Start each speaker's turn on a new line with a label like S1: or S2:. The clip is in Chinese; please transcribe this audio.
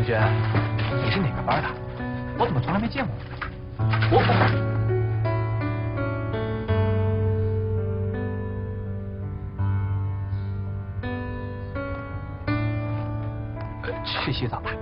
S1: 同学，你是哪个班的？我怎么从来没见过你？去洗澡吧。